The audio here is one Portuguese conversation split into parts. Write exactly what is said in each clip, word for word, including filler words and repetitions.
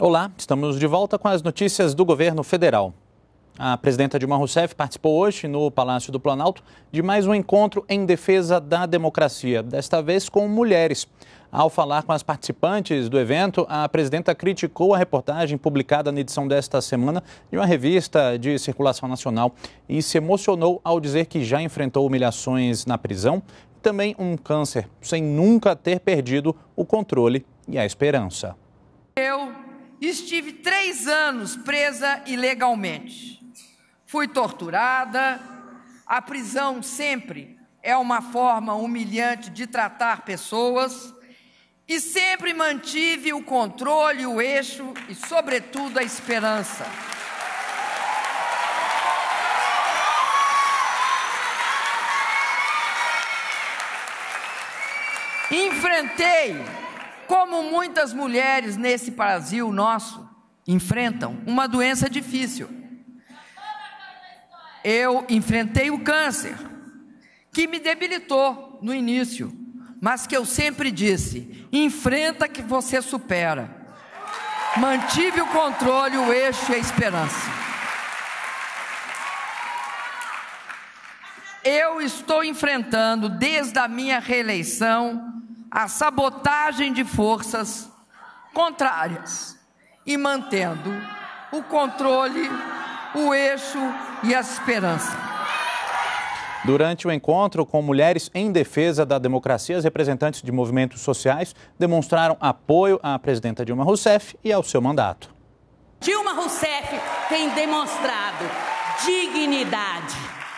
Olá, estamos de volta com as notícias do governo federal. A presidenta Dilma Rousseff participou hoje no Palácio do Planalto de mais um encontro em defesa da democracia, desta vez com mulheres. Ao falar com as participantes do evento, a presidenta criticou a reportagem publicada na edição desta semana de uma revista de circulação nacional e se emocionou ao dizer que já enfrentou humilhações na prisão e também um câncer, sem nunca ter perdido o controle e a esperança. Eu estive três anos presa ilegalmente. Fui torturada. A prisão sempre é uma forma humilhante de tratar pessoas e sempre mantive o controle, o eixo e, sobretudo, a esperança. Enfrentei, como muitas mulheres nesse Brasil nosso enfrentam, uma doença difícil. Eu enfrentei o câncer, que me debilitou no início, mas que eu sempre disse, enfrenta que você supera. Mantive o controle, o eixo e a esperança. Eu estou enfrentando, desde a minha reeleição, a sabotagem de forças contrárias e mantendo o controle, o eixo e a esperança. Durante o encontro com mulheres em defesa da democracia, os representantes de movimentos sociais demonstraram apoio à presidenta Dilma Rousseff e ao seu mandato. Dilma Rousseff tem demonstrado dignidade,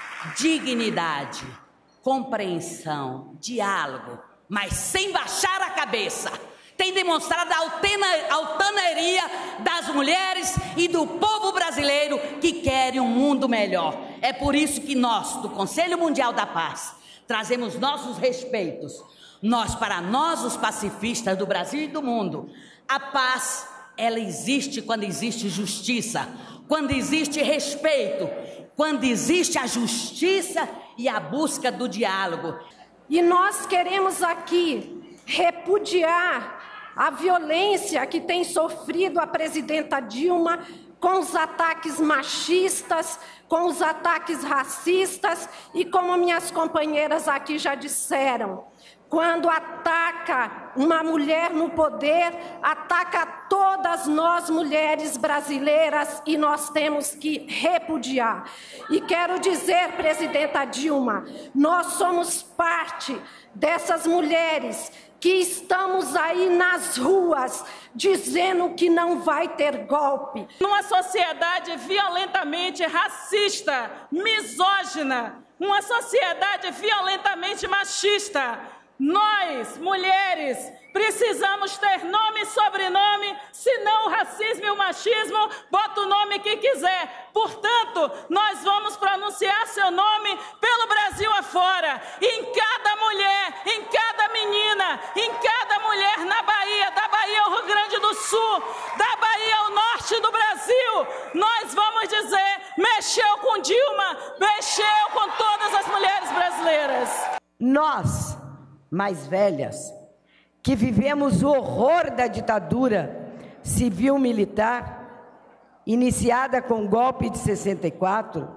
dignidade, compreensão, diálogo, mas sem baixar a cabeça. Tem demonstrado a altaneria das mulheres e do povo brasileiro que querem um mundo melhor. É por isso que nós, do Conselho Mundial da Paz, trazemos nossos respeitos. Nós, para nós, os pacifistas do Brasil e do mundo, a paz, ela existe quando existe justiça, quando existe respeito, quando existe a justiça e a busca do diálogo. E nós queremos aqui repudiar a violência que tem sofrido a presidenta Dilma com os ataques machistas, com os ataques racistas e, como minhas companheiras aqui já disseram, quando ataca uma mulher no poder, ataca todas nós mulheres brasileiras e nós temos que repudiar. E quero dizer, presidenta Dilma, nós somos parte dessas mulheres que estamos aí nas ruas dizendo que não vai ter golpe. Numa sociedade violentamente racista, misógina, uma sociedade violentamente machista, nós, mulheres, precisamos ter nome e sobrenome, senão o racismo e o machismo bota o nome que quiser. Portanto, nós vamos pronunciar seu nome pelo Brasil afora. Em cada mulher, em cada menina, em cada mulher na Bahia, da Bahia ao Rio Grande do Sul, da Bahia ao norte do Brasil, nós vamos dizer, mexeu com Dilma, mexeu com todas as mulheres brasileiras. Nós, mais velhas, que vivemos o horror da ditadura civil-militar, iniciada com o golpe de sessenta e quatro,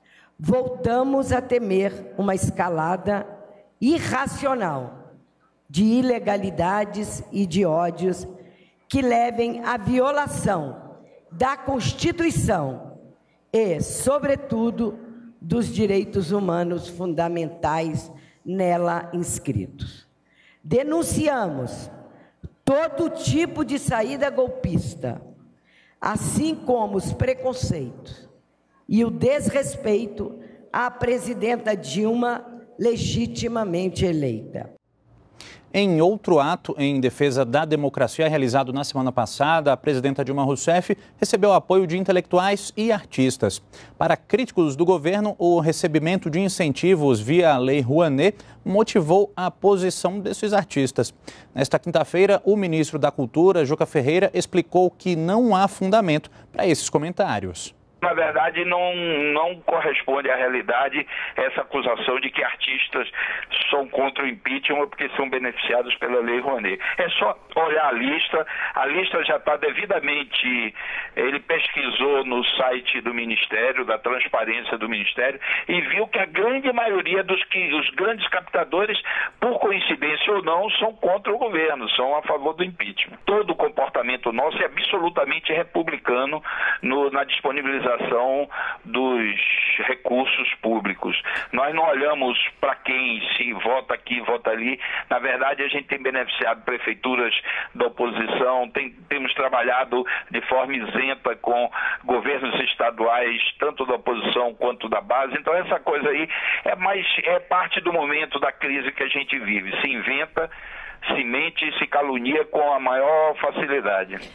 voltamos a temer uma escalada irracional de ilegalidades e de ódios que levem à violação da Constituição e, sobretudo, dos direitos humanos fundamentais nela inscritos. Denunciamos todo tipo de saída golpista, assim como os preconceitos e o desrespeito à presidenta Dilma legitimamente eleita. Em outro ato em defesa da democracia realizado na semana passada, a presidenta Dilma Rousseff recebeu apoio de intelectuais e artistas. Para críticos do governo, o recebimento de incentivos via Lei Rouanet motivou a posição desses artistas. Nesta quinta-feira, o ministro da Cultura, Juca Ferreira, explicou que não há fundamento para esses comentários. Na verdade, não, não corresponde à realidade essa acusação de que artistas são contra o impeachment porque são beneficiados pela Lei Rouanet. É só olhar a lista, a lista já está devidamente, ele pesquisou no site do Ministério, da transparência do Ministério, e viu que a grande maioria dos que, os grandes captadores, por coincidência ou não, são contra o governo, são a favor do impeachment. Todo o comportamento nosso é absolutamente republicano no, na disponibilização dos recursos públicos. Nós não olhamos para quem se vota aqui, vota ali. Na verdade, a gente tem beneficiado prefeituras da oposição, tem, temos trabalhado de forma isenta com governos estaduais, tanto da oposição quanto da base. Então, essa coisa aí é, mais, é parte do momento da crise que a gente vive. Se inventa, se mente e se calunia com a maior facilidade.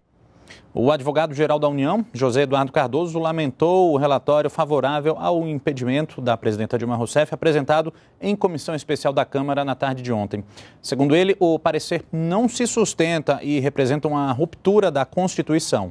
O advogado-geral da União, José Eduardo Cardoso, lamentou o relatório favorável ao impedimento da presidenta Dilma Rousseff apresentado em comissão especial da Câmara na tarde de ontem. Segundo ele, o parecer não se sustenta e representa uma ruptura da Constituição.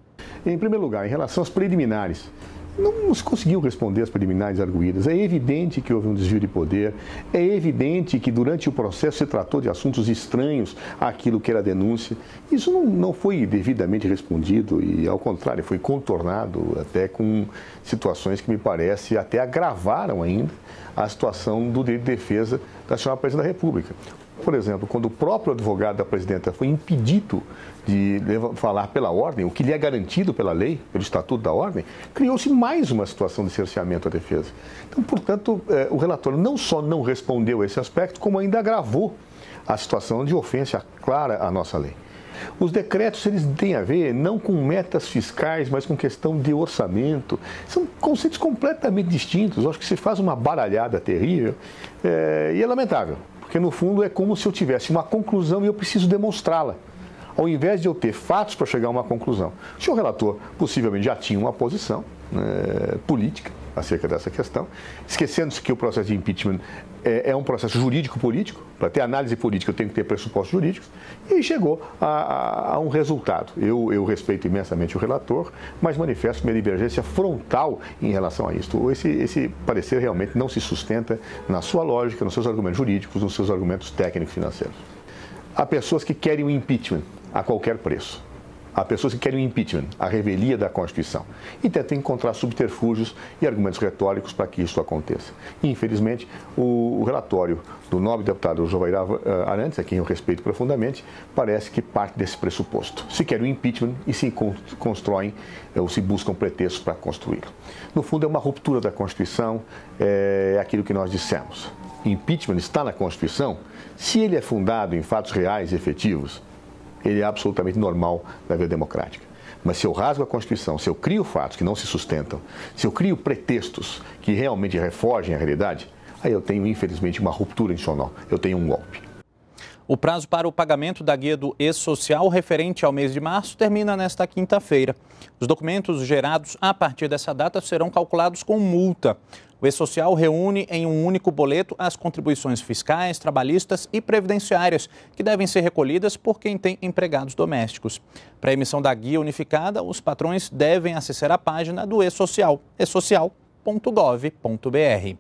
Em primeiro lugar, em relação às preliminares, não se conseguiu responder às preliminares arguídas. É evidente que houve um desvio de poder, é evidente que durante o processo se tratou de assuntos estranhos àquilo que era denúncia. Isso não, não foi devidamente respondido e, ao contrário, foi contornado até com situações que me parece até agravaram ainda a situação do direito de defesa da senhora Presidente da República. Por exemplo, quando o próprio advogado da presidenta foi impedido de falar pela ordem, o que lhe é garantido pela lei, pelo Estatuto da Ordem, criou-se mais uma situação de cerceamento à defesa. Então, portanto, eh, o relatório não só não respondeu a esse aspecto, como ainda agravou a situação de ofensa clara à nossa lei. Os decretos, eles têm a ver não com metas fiscais, mas com questão de orçamento. São conceitos completamente distintos. Eu acho que se faz uma baralhada terrível eh, e é lamentável. Porque, no fundo, é como se eu tivesse uma conclusão e eu preciso demonstrá-la, ao invés de eu ter fatos para chegar a uma conclusão. O senhor relator possivelmente já tinha uma posição é, política acerca dessa questão, esquecendo-se que o processo de impeachment é, é um processo jurídico-político. Para ter análise política eu tenho que ter pressupostos jurídicos, e aí chegou a, a, a um resultado. Eu, eu respeito imensamente o relator, mas manifesto minha divergência frontal em relação a isso. Esse, esse parecer realmente não se sustenta na sua lógica, nos seus argumentos jurídicos, nos seus argumentos técnicos financeiros. Há pessoas que querem o impeachment a qualquer preço. Há pessoas que querem o impeachment, a revelia da Constituição, e tentam encontrar subterfúgios e argumentos retóricos para que isso aconteça. Infelizmente, o, o relatório do nobre deputado Jovairá Arantes, a quem eu respeito profundamente, parece que parte desse pressuposto. Se quer o impeachment e se constroem ou se buscam pretextos para construí-lo. No fundo, é uma ruptura da Constituição, é aquilo que nós dissemos. Impeachment está na Constituição, se ele é fundado em fatos reais e efetivos, ele é absolutamente normal na vida democrática. Mas se eu rasgo a Constituição, se eu crio fatos que não se sustentam, se eu crio pretextos que realmente refogem a realidade, aí eu tenho, infelizmente, uma ruptura institucional, eu tenho um golpe. O prazo para o pagamento da guia do E-Social referente ao mês de março termina nesta quinta-feira. Os documentos gerados a partir dessa data serão calculados com multa. O E-Social reúne em um único boleto as contribuições fiscais, trabalhistas e previdenciárias, que devem ser recolhidas por quem tem empregados domésticos. Para a emissão da guia unificada, os patrões devem acessar a página do E-Social, e social ponto gov ponto br.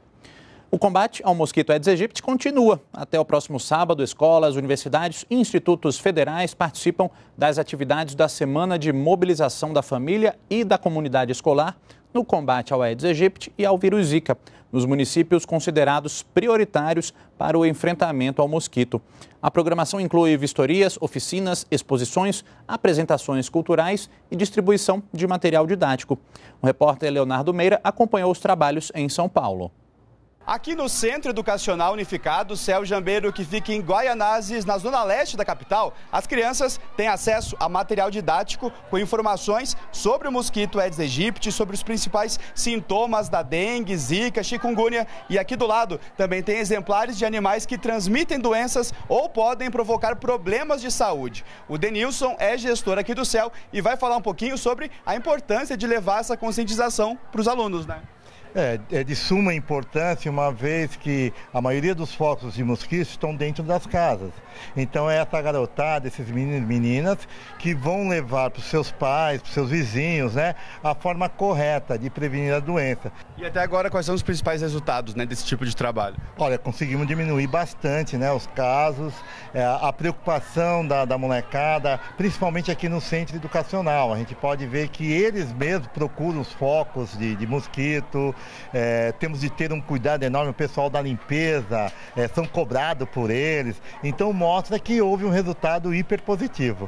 O combate ao mosquito Aedes aegypti continua. Até o próximo sábado, escolas, universidades e institutos federais participam das atividades da Semana de Mobilização da Família e da Comunidade Escolar no combate ao Aedes aegypti e ao vírus Zika, nos municípios considerados prioritários para o enfrentamento ao mosquito. A programação inclui vistorias, oficinas, exposições, apresentações culturais e distribuição de material didático. O repórter Leonardo Meira acompanhou os trabalhos em São Paulo. Aqui no Centro Educacional Unificado Céu Jambeiro, que fica em Guaianazes, na zona leste da capital, as crianças têm acesso a material didático com informações sobre o mosquito Aedes aegypti, sobre os principais sintomas da dengue, zika, chikungunya, e aqui do lado também tem exemplares de animais que transmitem doenças ou podem provocar problemas de saúde. O Denilson é gestor aqui do Céu e vai falar um pouquinho sobre a importância de levar essa conscientização para os alunos, né? É, é de suma importância, uma vez que a maioria dos focos de mosquitos estão dentro das casas. Então é essa garotada, esses meninos e meninas, que vão levar para os seus pais, para os seus vizinhos, né, a forma correta de prevenir a doença. E até agora, quais são os principais resultados, né, desse tipo de trabalho? Olha, conseguimos diminuir bastante, né, os casos, é, a preocupação da, da molecada, principalmente aqui no centro educacional. A gente pode ver que eles mesmos procuram os focos de, de mosquito. É, temos de ter um cuidado enorme, o pessoal da limpeza, é, são cobrados por eles, então mostra que houve um resultado hiper positivo.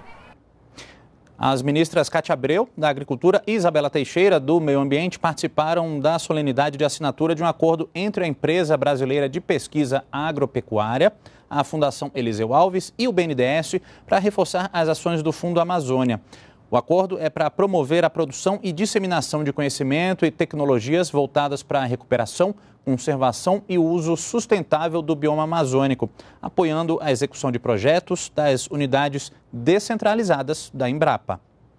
As ministras Cátia Abreu, da Agricultura, e Isabela Teixeira, do Meio Ambiente, participaram da solenidade de assinatura de um acordo entre a Empresa Brasileira de Pesquisa Agropecuária, a Fundação Eliseu Alves e o B N D E S para reforçar as ações do Fundo Amazônia. O acordo é para promover a produção e disseminação de conhecimento e tecnologias voltadas para a recuperação, conservação e uso sustentável do bioma amazônico, apoiando a execução de projetos das unidades descentralizadas da Embrapa.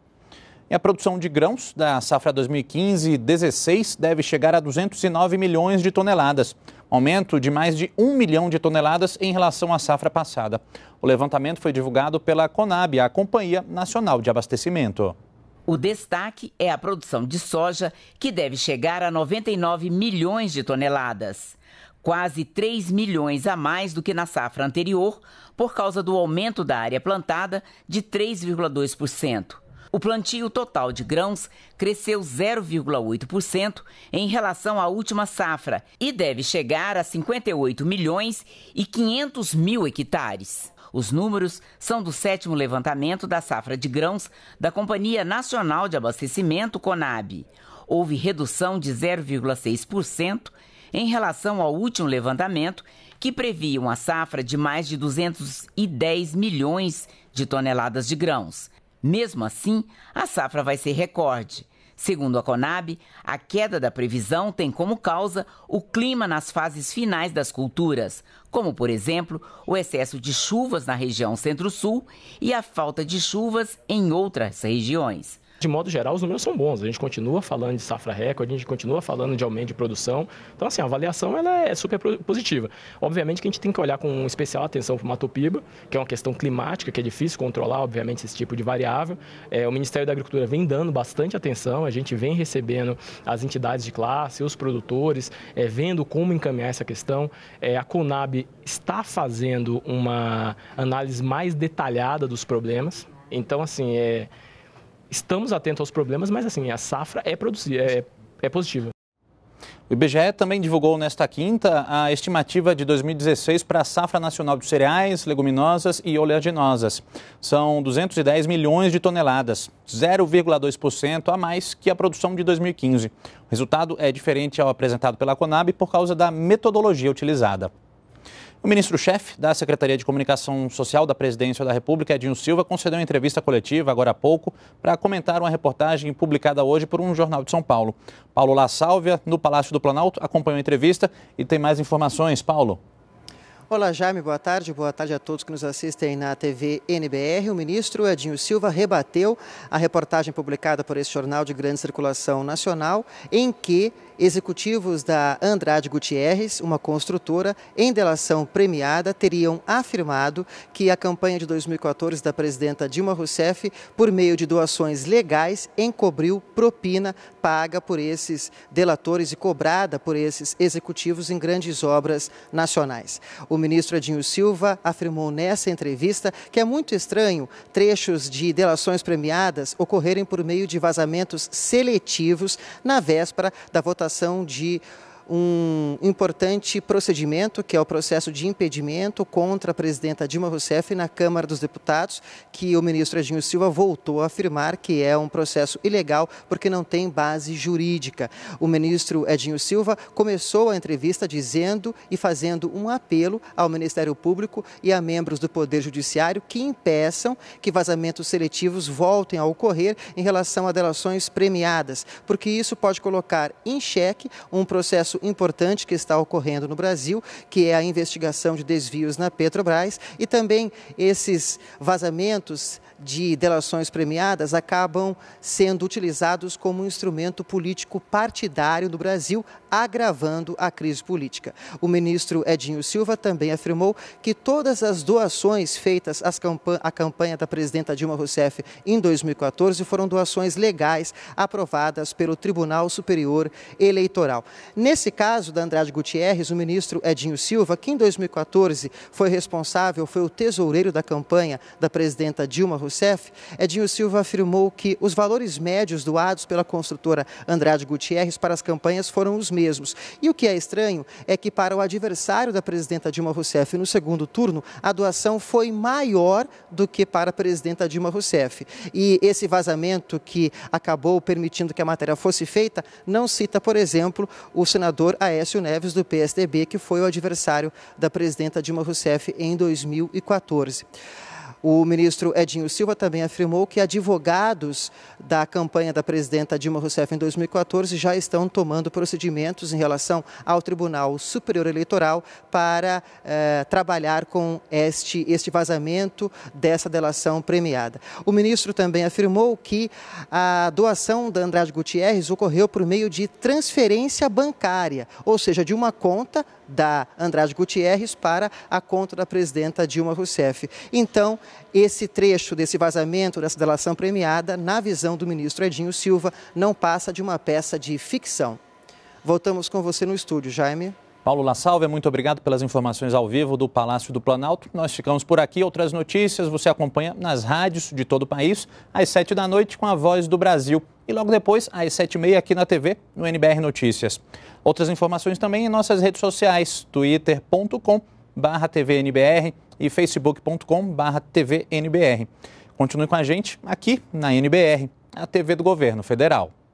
E a produção de grãos da safra dois mil e quinze dezesseis deve chegar a duzentos e nove milhões de toneladas, aumento de mais de um milhão de toneladas em relação à safra passada. O levantamento foi divulgado pela Conab, a Companhia Nacional de Abastecimento. O destaque é a produção de soja, que deve chegar a noventa e nove milhões de toneladas, quase três milhões a mais do que na safra anterior, por causa do aumento da área plantada de três vírgula dois por cento. O plantio total de grãos cresceu zero vírgula oito por cento em relação à última safra e deve chegar a cinquenta e oito milhões e quinhentos mil hectares. Os números são do sétimo levantamento da safra de grãos da Companhia Nacional de Abastecimento, Conab. Houve redução de zero vírgula seis por cento em relação ao último levantamento, que previa uma safra de mais de duzentos e dez milhões de toneladas de grãos. Mesmo assim, a safra vai ser recorde. Segundo a Conab, a queda da previsão tem como causa o clima nas fases finais das culturas, como, por exemplo, o excesso de chuvas na região Centro-Sul e a falta de chuvas em outras regiões. De modo geral, os números são bons. A gente continua falando de safra recorde, a gente continua falando de aumento de produção. Então, assim, a avaliação ela é super positiva. Obviamente que a gente tem que olhar com especial atenção para o Mato Piba, que é uma questão climática, que é difícil controlar, obviamente, esse tipo de variável. É, o Ministério da Agricultura vem dando bastante atenção, a gente vem recebendo as entidades de classe, os produtores, é, vendo como encaminhar essa questão. É, a Conab está fazendo uma análise mais detalhada dos problemas. Então, assim, é... estamos atentos aos problemas, mas assim, a safra é, produzir, é, é positiva. O I B G E também divulgou nesta quinta a estimativa de dois mil e dezesseis para a safra nacional de cereais, leguminosas e oleaginosas. São duzentos e dez milhões de toneladas, zero vírgula dois por cento a mais que a produção de dois mil e quinze. O resultado é diferente ao apresentado pela Conab por causa da metodologia utilizada. O ministro-chefe da Secretaria de Comunicação Social da Presidência da República, Edinho Silva, concedeu uma entrevista coletiva agora há pouco para comentar uma reportagem publicada hoje por um jornal de São Paulo. Paulo La Sálvia, no Palácio do Planalto, acompanhou a entrevista e tem mais informações. Paulo. Olá, Jaime, boa tarde. Boa tarde a todos que nos assistem na T V N B R. O ministro Edinho Silva rebateu a reportagem publicada por esse jornal de grande circulação nacional, em que executivos da Andrade Gutierrez, uma construtora, em delação premiada, teriam afirmado que a campanha de dois mil e quatorze da presidenta Dilma Rousseff, por meio de doações legais, encobriu propina paga por esses delatores e cobrada por esses executivos em grandes obras nacionais. O ministro Edinho Silva afirmou nessa entrevista que é muito estranho trechos de delações premiadas ocorrerem por meio de vazamentos seletivos na véspera da votação de um importante procedimento, que é o processo de impedimento contra a presidenta Dilma Rousseff na Câmara dos Deputados, que o ministro Edinho Silva voltou a afirmar que é um processo ilegal porque não tem base jurídica. O ministro Edinho Silva começou a entrevista dizendo e fazendo um apelo ao Ministério Público e a membros do Poder Judiciário que impeçam que vazamentos seletivos voltem a ocorrer em relação a delações premiadas, porque isso pode colocar em xeque um processo processo importante que está ocorrendo no Brasil, que é a investigação de desvios na Petrobras, e também esses vazamentos de delações premiadas acabam sendo utilizados como um instrumento político partidário no Brasil, agravando a crise política. O ministro Edinho Silva também afirmou que todas as doações feitas à campanha da presidenta Dilma Rousseff em dois mil e quatorze foram doações legais aprovadas pelo Tribunal Superior Eleitoral. Nesse caso da Andrade Gutierrez, o ministro Edinho Silva, que em dois mil e quatorze foi responsável, foi o tesoureiro da campanha da presidenta Dilma Rousseff, Edinho Silva afirmou que os valores médios doados pela construtora Andrade Gutierrez para as campanhas foram os mesmos. E o que é estranho é que para o adversário da presidenta Dilma Rousseff no segundo turno, a doação foi maior do que para a presidenta Dilma Rousseff. E esse vazamento que acabou permitindo que a matéria fosse feita não cita, por exemplo, o senador Aécio Neves do P S D B, que foi o adversário da presidenta Dilma Rousseff em dois mil e quatorze. O ministro Edinho Silva também afirmou que advogados da campanha da presidenta Dilma Rousseff em dois mil e quatorze já estão tomando procedimentos em relação ao Tribunal Superior Eleitoral para eh, trabalhar com este, este vazamento dessa delação premiada. O ministro também afirmou que a doação da Andrade Gutierrez ocorreu por meio de transferência bancária, ou seja, de uma conta da Andrade Gutierrez para a conta da presidenta Dilma Rousseff. Então, esse trecho desse vazamento, dessa delação premiada, na visão do ministro Edinho Silva, não passa de uma peça de ficção. Voltamos com você no estúdio, Jaime. Paulo La Salve, muito obrigado pelas informações ao vivo do Palácio do Planalto. Nós ficamos por aqui. Outras notícias você acompanha nas rádios de todo o país, às sete da noite, com a Voz do Brasil. E logo depois, às sete e meia, aqui na T V, no N B R Notícias. Outras informações também em nossas redes sociais, twitter ponto com barra T V N B R e facebook ponto com barra T V N B R. Continue com a gente aqui na N B R, a T V do Governo Federal.